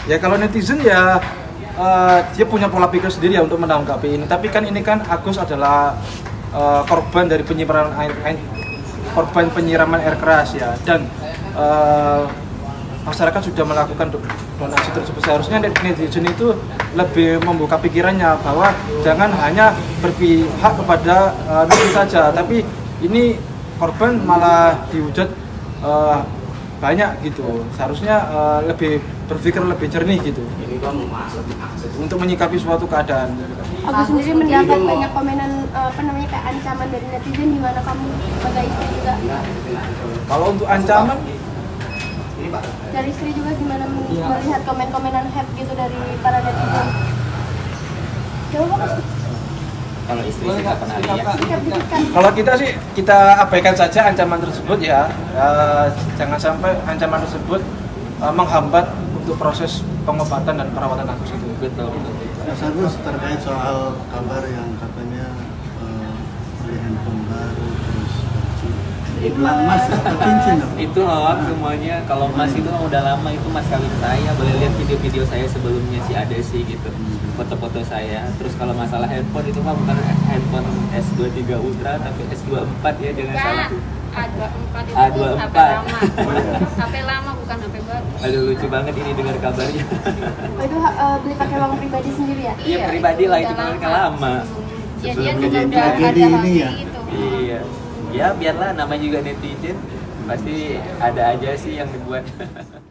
Ya kalau netizen ya dia punya pola pikir sendiri ya untuk menanggapi ini. Tapi kan ini kan Agus adalah korban dari korban penyiraman air keras ya, dan masyarakat sudah melakukan donasi tersebut. Seharusnya netizen itu lebih membuka pikirannya bahwa jangan hanya berpihak kepada netizen saja, tapi ini korban malah dihujat banyak gitu. Seharusnya lebih berpikir lebih jernih gitu untuk menyikapi suatu keadaan. Aku sendiri mendapat banyak komenan kayak ancaman dari netizen, gimana kamu sebagai istri juga? Kalau untuk ancaman dari istri juga gimana melihat komen-komenan hate gitu dari para netizen? Coba Kalau istri sih nggak pernah lihat. kalau kita sih kita abaikan saja ancaman tersebut ya. Jangan sampai ancaman tersebut menghambat untuk proses pengobatan dan perawatan Agus itu. Betul. Mas Agus, terkait soal kabar yang katanya beli handphone baru terus emas atau cincin dong? Itu hoax semuanya. Kalau emas itu udah lama, itu mas kawin saya. Boleh lihat video-video saya sebelumnya sih, ada sih gitu, foto-foto saya. Terus kalau masalah handphone itu mah bukan handphone S23 Ultra tapi S24 ya, jangan salah. A24 itu A24. HP lama. HP lama bukan HP baru. Aduh, lucu banget ini dengar kabarnya. Itu beli pakai uang pribadi sendiri ya? Iya, pribadi lah, itu kan lama. Ya dia Sebelum juga kejadian. udah ada Jadi ini ya? itu. Iya. Ya biarlah, namanya juga netizen. Pasti ada aja sih yang dibuat.